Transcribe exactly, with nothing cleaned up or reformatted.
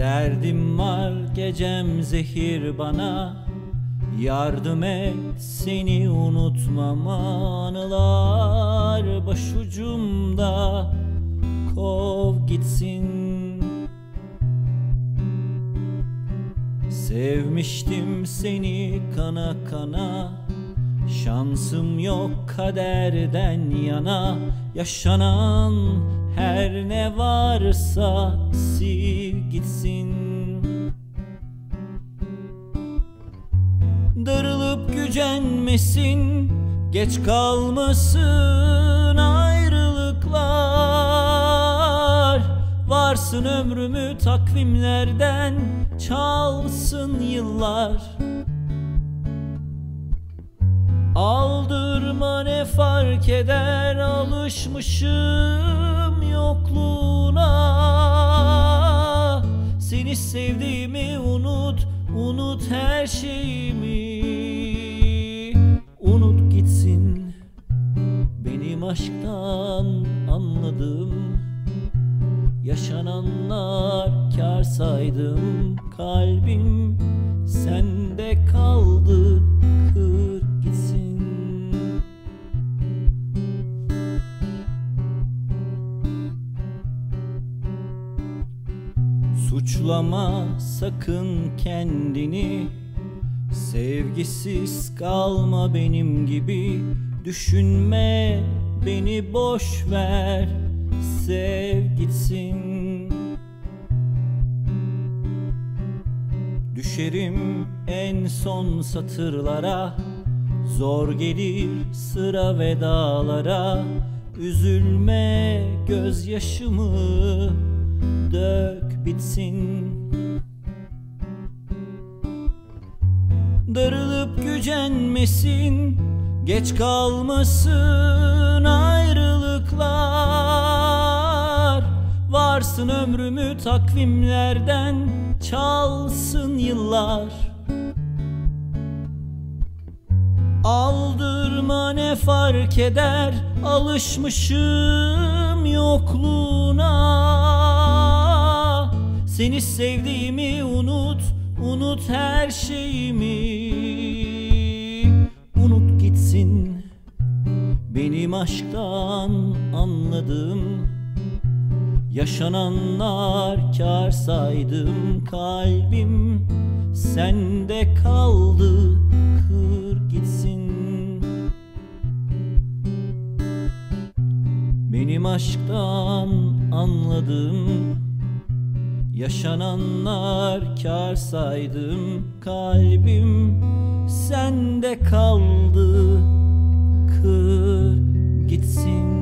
Derdim var gecem zehir bana, yardım et seni unutmama. Anılar başucumda, kov gitsin. Sevmiştim seni kana kana, şansım yok kaderden yana. Yaşanan her ne varsa sil gitsin. Darılıp gücenmesin, geç kalmasın ayrılıklar. Varsın ömrümü takvimlerden çalsın yıllar. Aldırma ne fark eder, alışmışım yokluğuna. Seni sevdiğimi unut, unut her şeyimi. Unut gitsin benim aşktan anladığım. Yaşananlar kâr saydım, kalbim sende kaldı, kır gitsin. Suçlama sakın kendini, sevgisiz kalma benim gibi. Düşünme beni, boş ver, sev gitsin. Düşerim en son satırlara, zor gelir sıra vedalara. Üzülme gözyaşımı dök bitsin. Darılıp gücenmesin, geç kalmasın ayrılıklar. Varsın ömrümü takvimlerden çalsın yıllar. Aldırma ne fark eder, alışmışım yokluğuna. Seni sevdiğimi unut, unut her şeyimi. Unut gitsin benim aşktan anladığım. Yaşananlar kâr saydım, kalbim sende kaldı, kır gitsin. Benim aşktan anladığım, yaşananlar kâr saydım, kalbim sende kaldı, kır gitsin.